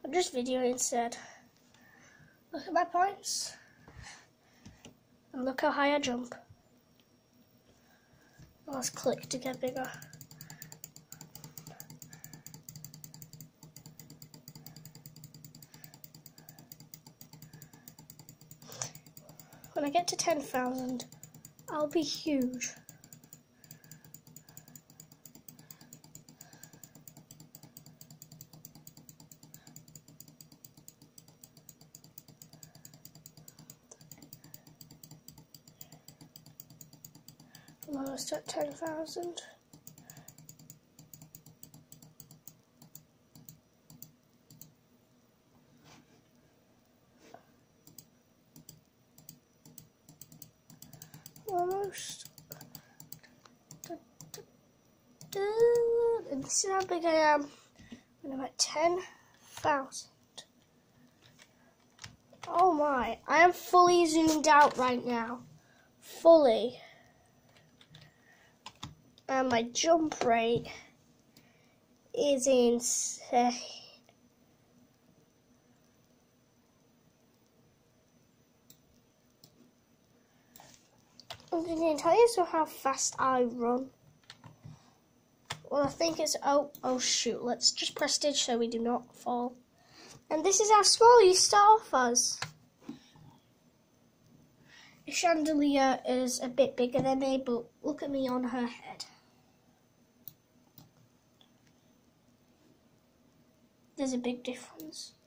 I'm just videoing instead. Look at my points. And look how high I jump. Let's click to get bigger. When I get to 10,000, I'll be huge. I'm almost at 10,000. Almost. And this is how big I am when I'm at 10,000. Oh my, I am fully zoomed out right now. Fully. And my jump rate is insane. I'm going to tell you how fast I run. Well, I think it's, oh shoot, let's just prestige so we do not fall. And this is how small you start off as. The chandelier is a bit bigger than me, but look at me on her head. There's a big difference.